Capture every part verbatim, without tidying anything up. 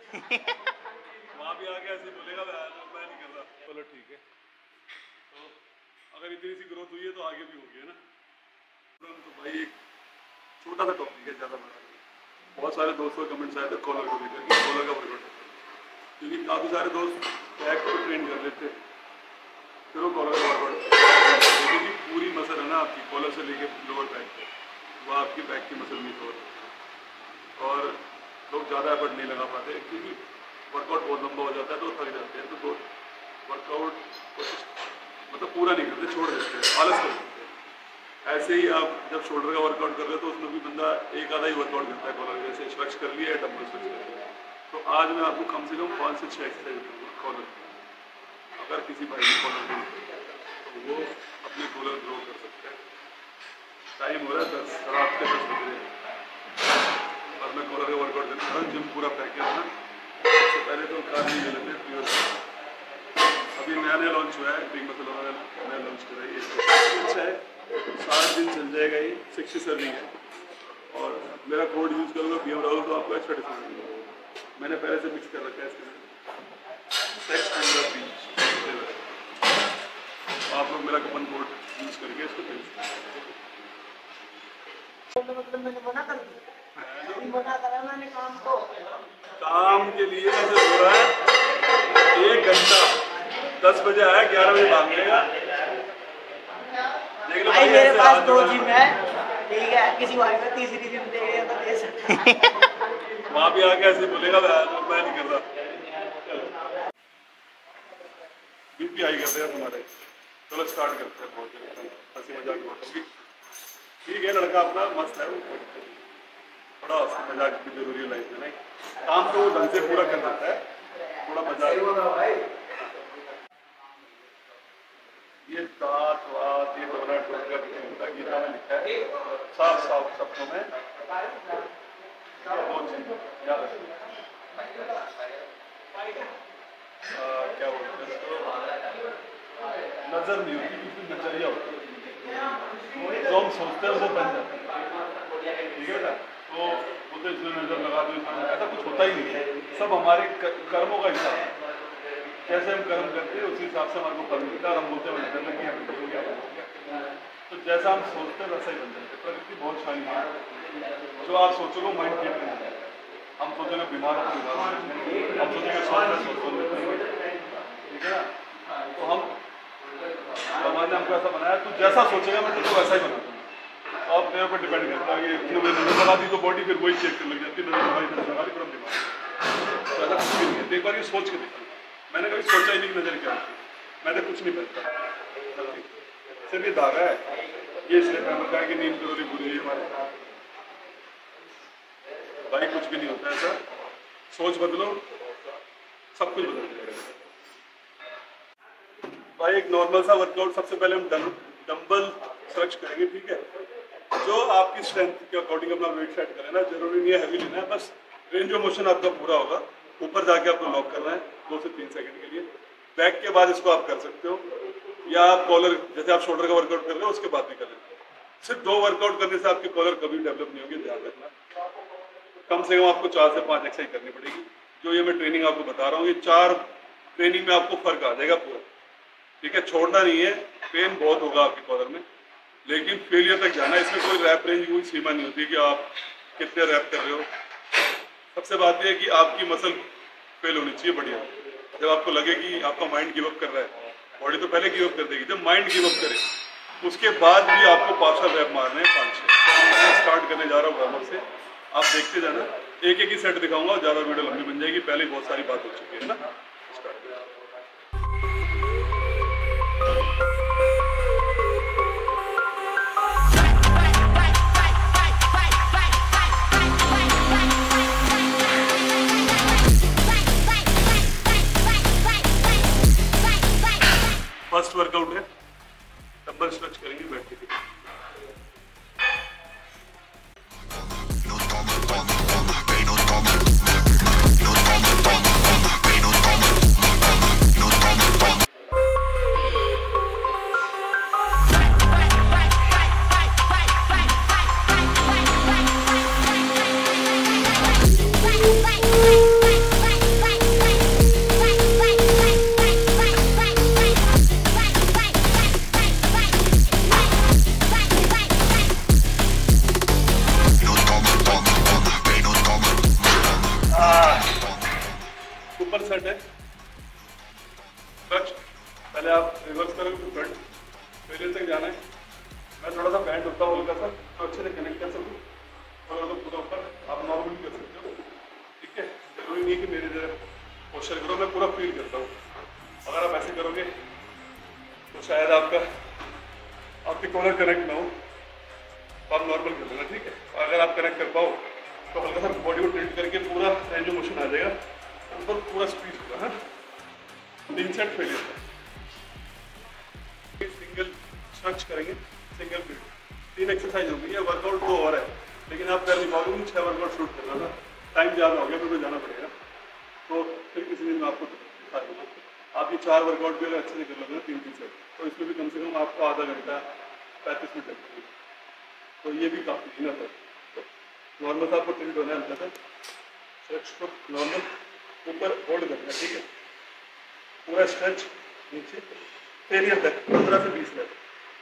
वहाँ भी आके ऐसे बोलेगा मैं नहीं कर रहा। चलो ठीक है, तो अगर इतनी सी ग्रोथ हुई है तो आगे भी होगी, है ना। तो भाई एक छोटा सा टॉपिक है, ज़्यादा बड़ा नहीं। बहुत सारे दोस्तों के कमेंट्स आए थे कॉलर को लेकर कि कॉलर का वर्कआउट, क्योंकि काफ़ी सारे दोस्त बैक को ट्रेन कर लेते फिर वो कॉलर का वर्कआउट, क्योंकि पूरी मसल है ना आपकी कॉलर से लेके लोअर बैक तक, वो आपकी बैक की मसल नहीं कवर, और लोग ज़्यादा एफर्ट नहीं लगा पाते क्योंकि वर्कआउट बहुत लंबा हो जाता है तो थक जाते हैं, तो वर्कआउट मतलब पूरा नहीं करते, छोड़ देते हैं, आलस कर देते हैं। ऐसे ही आप जब शोल्डर का वर्कआउट कर रहे हो तो उसमें भी बंदा एक आधा ही वर्कआउट करता है कॉलर, जैसे स्ट्रेच कर लिया है, डंबल स्ट्रेच कर लिया। तो आज मैं आपको कम से कम पाँच से छः एक्सरसाइज दूँगा कॉलर। अगर किसी भाई ने कॉलर नहीं तो वो अपने कॉलर ग्रो कर सकते हैं। टाइम हो रहा है दस रात के दस बज रहे हैं और मैं कॉलर का वर्कआउट करता हूँ। जिम पूरा पैक है ना, सबसे पहले तो कार्डियो ले लेते हैं प्योर। अभी नया नया लॉन्च हुआ है, बिग मसल वाला नया लॉन्च करा है, ये अच्छा है, सात दिन चल जाएगा, ये सिक्सटी सर्विंग है। और मेरा कोड यूज़ करूँगा बी एम राहुल, तो आपको एक्स्ट्रा डिस्काउंट मिलेगा। मैंने पहले से मिक्स कर रखा है इसके साथ, आप लोग मेरा कूपन कोड यूज़ करके इसको भेज सकते हैं। मतलब मैंने मना कर दिया, मना करा मैंने काम को। काम के लिए ऐसे हो रहा है, एक घंटा दस बजे आया, ग्यारह बजे भाग जाएगा। भाई मेरे पास दो जिम है, ठीक है, किसी भाई में तीसरी जिम दे गए तो दे सकता। वहाँ भी आके ऐसे बोलेगा मैं नहीं कर रहा। बीपी हाई करते हैं तुम्हारे। चलो स्टार्ट करते हैं, बहुत हंसी मजाक होगी। ठीक है, लड़का अपना मस्त है, थोड़ा हंसी मजाक भी जरूरी है लाइफ में, नहीं काम तो ढंग से पूरा कर सकता है, थोड़ा मजाक। ये दांत वात ये दोनों टोटका गीता में लिखा है साफ साफ शब्दों में, दो चीज याद रखिए। क्या बोलते हैं इसको, नजर नहीं होती, क्योंकि नजरिया होता है, जो हम सोचते हैं वो बन जाता है, ठीक है ना। तो बोलते इसमें नजर लगा दो, ऐसा कुछ होता ही नहीं है, सब हमारे कर्मों का हिसाब है। कैसे हम कर्म करते हैं उसी हिसाब से हमारे को फल मिलता है, और हम बोलते हैं तो जैसा हम सोचते हैं वैसा ही बन जाता है। प्रकृति बहुत शानी है, जो आप सोचोगे माइंड क्रिएट नहीं होता है। हम सोचेंगे बीमार हो बीमार, हम सोचेंगे स्वास्थ्य स्वस्थ हो, ठीक है ना। तो हम भगवान ने हमको ऐसा बनाया, तू जैसा सोचेगा मैं तुझको वैसा ही बनाता हूँ। अब मेरे ऊपर डिपेंड करता है कि नजर लगा दी तो बॉडी फिर वही चेक करने लग जाती है, नजर लगाई नजर लगा दी तुरंत बीमार। तो ऐसा कुछ भी नहीं है, एक बार ये सोच के देखा, मैंने कभी सोचा ही नहीं कि नजर क्या होती है, मैंने कुछ नहीं पहनता, सिर्फ ये धागा है, ये इसलिए पहन रखा है कि नींद जरूरी बुरी है हमारे भाई, कुछ भी नहीं होता ऐसा। सोच बदलो, सब कुछ बदल जाएगा भाई। एक नॉर्मल सा वर्कआउट, सबसे पहले हम डंबल सर्च करेंगे, ठीक है, जो आपकी स्ट्रेंथ के अकॉर्डिंग अपना वेट सेट करें ना, जरूरी नहीं है हैवी लेना है, बस रेंज ऑफ मोशन आपका पूरा होगा। ऊपर जाके आपको लॉक करना है दो से तीन सेकंड के लिए, बैक के बाद इसको आप कर सकते हो, या आप कॉलर जैसे आप शोल्डर का वर्कआउट कर रहे हो उसके बाद भी कर लेते हो। सिर्फ दो वर्कआउट करने से आपकी कॉलर कभी डेवलप नहीं होगी, ध्यान रखना। कम से कम आपको चार से पाँच एक्सरसाइज करनी पड़ेगी। जो ये मैं ट्रेनिंग आपको बता रहा हूँ, ये चार ट्रेनिंग में आपको फर्क आ जाएगा पूरा, ठीक है। छोड़ना नहीं है, पेन बहुत होगा आपकी कॉलर में, लेकिन फेलियर तक जाना है। इसमें कोई रैप रेंज कोई सीमा नहीं होती कि आप कितने रैप कर रहे हो। सबसे बात यह है कि आपकी मसल फेल होनी चाहिए बढ़िया। जब आपको लगे कि आपका माइंड गिव अप कर रहा है, बॉडी तो पहले गिव अप कर देगी, जब माइंड गिव अप करे उसके बाद भी आपको पार्शल रैप मारने हैं पाँच छः। मैं स्टार्ट करने जा रहा हूँ वार्म अप से, आप देखते जाना, एक एक ही सेट दिखाऊंगा, ज़्यादा वीडियो लंबी बन जाएगी, पहले बहुत सारी बात हो चुकी है ना। स्टार्ट फर्स्ट वर्कआउट है, डंबल स्ट्रेच करेंगे बैठ के। ऊपर सेट है क्लच, पहले आप रिवर्स करोगे तो फ्रंट फेलियर तक जाना है। मैं थोड़ा सा बैंड होता हूँ हल्का सा तो अच्छे से कनेक्ट कर सकूँ, और तो पूरा ऊपर आप नॉर्मल भी कर सकते हो, ठीक है। जरूरी नहीं कि मेरे जगह पोस्चर करो, मैं पूरा फील करता हूँ। अगर आप ऐसे करोगे तो शायद आपका आपकी कॉलर कनेक्ट ना हो, तो आप नॉर्मल कर लेना, ठीक है। अगर आप कनेक्ट कर पाओ तो हल्का सा बॉडी को टिल्ट करके पूरा रेंज ऑफ मोशन आ जाएगा, ऊपर पूरा स्पीड होगा। हाँ, तीन सेट फेलियर सिंगल स्ट्रेच करेंगे, सिंगल फीट, तीन एक्सरसाइज होगी। ये वर्कआउट तो और है, लेकिन आप कर नहीं पाओगे, छः वर्कआउट शूट करना था, टाइम ज़्यादा हो गया, फिर तो जाना पड़ेगा। तो फिर किसी दिन मैं आपको दिखा दूँगा। आप ये चार वर्कआउट भी अगर अच्छे से कर लोगे ना, तीन तीन सेट, तो इसमें भी कम से कम आपको आधा घंटा पैंतीस मिनट लगेगी, तो ये भी काफ़ी इनफ है। तो नॉर्मल सा आपको टिल्ट होना है, हल्का सा स्ट्रेच को नॉर्मल ऊपर होल्ड करना है, ठीक है। पूरा स्ट्रेच नीचे फेलियर तक पंद्रह से बीस मिनट।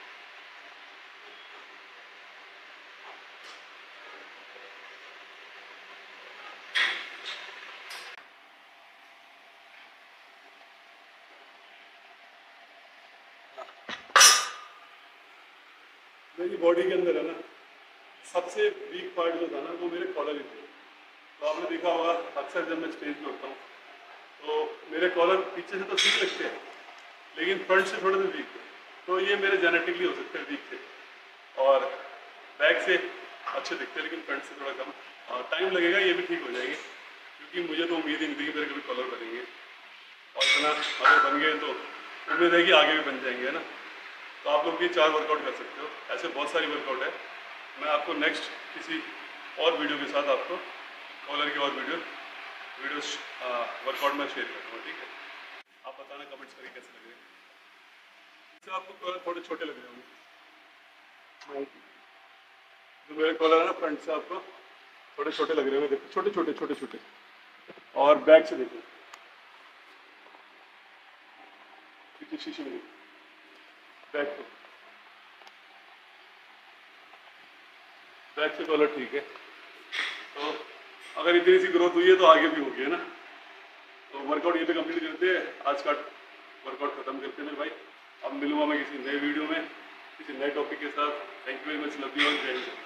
मेरी बॉडी के अंदर है ना, सबसे वीक पार्ट जो था ना, वो मेरे कॉलर ही थे। तो आपने देखा होगा अक्सर जब मैं स्टेज पे होता हूँ तो मेरे कॉलर पीछे से तो ठीक लगते हैं, लेकिन फ्रंट से थोड़े से वीक थे। तो ये मेरे जेनेटिकली हो सकते हैं वीक थे, और बैक से अच्छे दिखते हैं, लेकिन फ्रंट से थोड़ा कम। टाइम लगेगा, ये भी ठीक हो जाएंगे, क्योंकि मुझे तो उम्मीद ही नहीं थी कि मेरे कभी कॉलर बनेंगे, और इतना अगर बन गए तो उम्मीद है कि आगे भी बन जाएंगे, है ना। तो आप लोग भी चार वर्कआउट कर सकते हो, ऐसे बहुत सारी वर्कआउट है। मैं आपको नेक्स्ट किसी और वीडियो के साथ आपको कॉलर की और वीडियो वीडियोस वर्कआउट में शेयर करूँगा, ठीक है। आप बताना कमेंट्स करके कैसे लग रहे हैं। इससे आपको कॉलर थोड़े छोटे लग रहे होंगे, जो मेरे कॉलर है ना फ्रंट से आपको थोड़े छोटे लग रहे होंगे, देखो छोटे छोटे छोटे छोटे। और बैक से देखो, पीछे शीशे में बैक को, बैक से कॉलर ठीक है। तो अगर इतनी सी ग्रोथ हुई है तो आगे भी होगी, है ना। तो वर्कआउट ये पे कंप्लीट करते हैं, आज का वर्कआउट खत्म करते हैं मेरे भाई। अब मिलूंगा मैं किसी नए वीडियो में किसी नए टॉपिक के साथ। Thank you very much, love you all, जय हिंद।